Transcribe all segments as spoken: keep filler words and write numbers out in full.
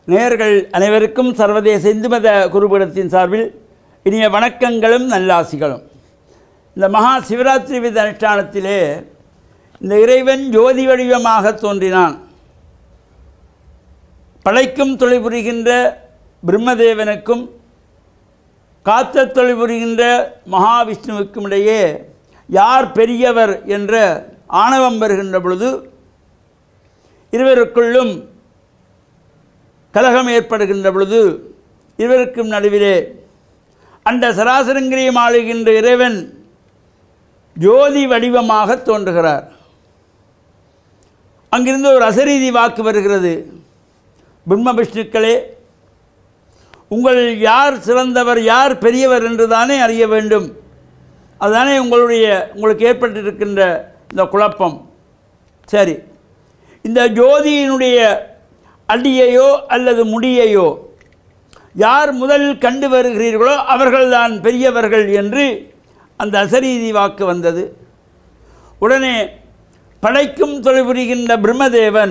நேயர்கள் அனைவருக்கும் சர்வதேச இந்து மத குருபீடத்தின் சார்பில் இனிய வணக்கங்களும் நல்லாசிகளும். இந்த மகா சிவராத்திரி வித அனுஷ்டானத்திலே இந்த இறைவன் ஜோதி வடிவமாக தோன்றினான். படைக்கும் தொழில் புரிகின்ற பிரம்மதேவனுக்கும் காத்த தொழில் புரிகின்ற மகாவிஷ்ணுவுக்கும் இடையே யார் பெரியவர் என்ற ஆணவம் வருகின்ற பொழுது இருவருக்குள்ளும் கலகம் ஏற்படுகின்ற பொழுது இருவருக்கும் நடுவிலே அந்த சராசரங்கிரியம் ஆளுகின்ற இறைவன் ஜோதி வடிவமாக தோன்றுகிறார். அங்கிருந்து ஒரு அசரீதி வாக்கு வருகிறது. பிரம்ம விஷ்ணுக்களே, உங்கள் யார் சிறந்தவர் யார் பெரியவர் என்று தானே அறிய வேண்டும். அதுதானே உங்களுடைய உங்களுக்கு ஏற்பட்டிருக்கின்ற இந்த குழப்பம். சரி, இந்த ஜோதியினுடைய அடியையோ அல்லது முடியையோ யார் முதலில் கண்டு வருகிறீர்களோ அவர்கள்தான் பெரியவர்கள் என்று அந்த அசரீதி வாக்கு வந்தது. உடனே படைக்கும் தொழில் புரிகின்ற பிரம்மதேவன்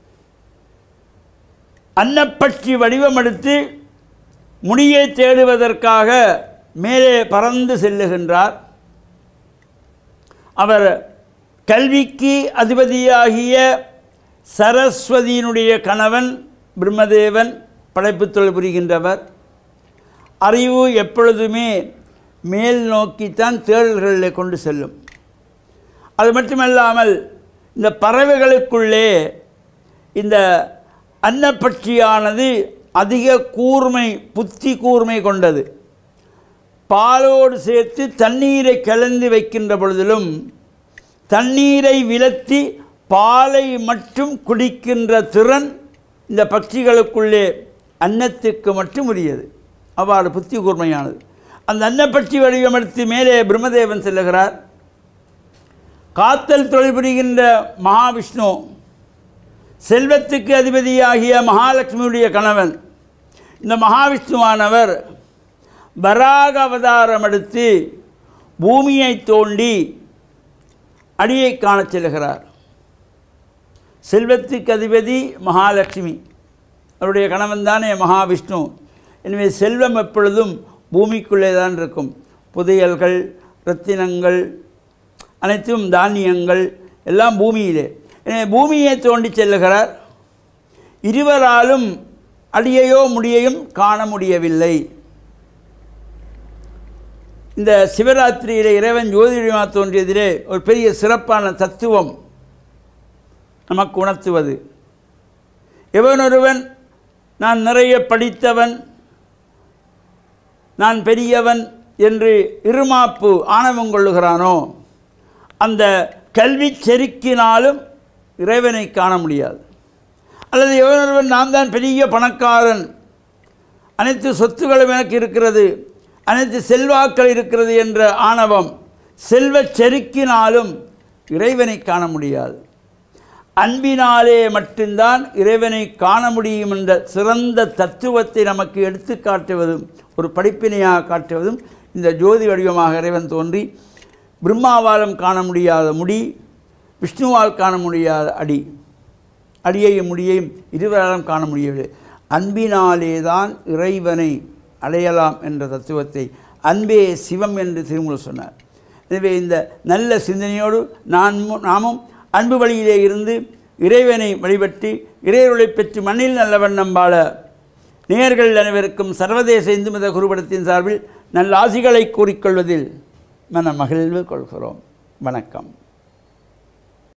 அன்னப்பட்சி வடிவமெடுத்து முடியை தேடுவதற்காக மேலே பறந்து செல்லுகின்றார். அவர் கல்விக்கு அதிபதியாகிய சரஸ்வதியினுடைய கணவன் பிரம்மதேவன், படைப்பு தொழில் புரிகின்றவர். அறிவு எப்பொழுதுமே மேல் நோக்கித்தான் தேடல்களில் கொண்டு செல்லும். அது மட்டுமல்லாமல் இந்த பறவைகளுக்குள்ளே இந்த அன்னப்பட்சியானது அதிக கூர்மை, புத்தி கூர்மை கொண்டது. பாலோடு சேர்த்து தண்ணீரை கலந்து வைக்கின்ற பொழுதிலும் தண்ணீரை விலத்தி பாலை மட்டும் குடிக்கின்ற திறன் இந்த பட்சிகளுக்குள்ளே அன்னத்துக்கு மட்டும் உரியது. அவ்வாறு புத்தி கூர்மையானது. அந்த அன்னப்பட்சி வடிவமெடுத்து மேலே பிரம்மதேவன் செல்லுகிறார். காத்தல் தொழில் புரிகின்ற மகாவிஷ்ணு செல்வத்துக்கு அதிபதியாகிய மகாலட்சுமியுடைய கணவன். இந்த மகாவிஷ்ணுவானவர் வராக அவதாரம் எடுத்து பூமியை தோண்டி அடியை காணச் செல்லுகிறார். செல்வத்துக்கு அதிபதி மகாலட்சுமி, அவருடைய கணவன் தானே மகாவிஷ்ணு. எனவே செல்வம் எப்பொழுதும் பூமிக்குள்ளே தான் இருக்கும். புதையல்கள், இரத்தினங்கள், அனைத்தும் தானியங்கள் எல்லாம் பூமியிலே. எனவே பூமியை தோண்டி செல்லுகிறார். இருவராலும் அடியையோ முடியையும் காண முடியவில்லை. இந்த சிவராத்திரியிலே இறைவன் ஜோதிடமாக தோன்றியதிலே ஒரு பெரிய சிறப்பான தத்துவம் நமக்கு உணர்த்துவது. எவனொருவன் நான் நிறைய படித்தவன், நான் பெரியவன் என்று இருமாப்பு ஆணவம் கொள்ளுகிறானோ அந்த கல்வி செருக்கினாலும் இறைவனை காண முடியாது. அல்லது எவனொருவன் நான் தான் பெரிய பணக்காரன், அனைத்து சொத்துக்களும் எனக்கு இருக்கிறது, அனைத்து செல்வாக்கள் இருக்கிறது என்ற ஆணவம் செல்வ செருக்கினாலும் இறைவனை காண முடியாது. அன்பினாலே மட்டும்தான் இறைவனை காண முடியும் என்ற சிறந்த தத்துவத்தை நமக்கு எடுத்து காட்டுவதும் ஒரு படிப்பினையாக காட்டுவதும் இந்த ஜோதி வடிவமாக இறைவன் தோன்றி பிரம்மாவாலும் காண முடியாத முடி, விஷ்ணுவால் காண முடியாத அடி, அடியையும் முடியையும் இருவராலும் காண முடியவில்லை. அன்பினாலே தான் இறைவனை அடையலாம் என்ற தத்துவத்தை அன்பே சிவம் என்று திருமூலர் சொன்னார். எனவே இந்த நல்ல சிந்தனையோடு நான் நாமும் அன்பு வழியிலே இருந்து இறைவனை வழிபட்டு இறைவனை பெற்று மண்ணில் நல்லவன் நம்பாள நேயர்கள் அனைவருக்கும் சர்வதேச இந்து மத குருபீடத்தின் சார்பில் நல்ல ஆசிகளை கூறிக்கொள்வதில் மன மகிழ்வு கொள்கிறோம். வணக்கம்.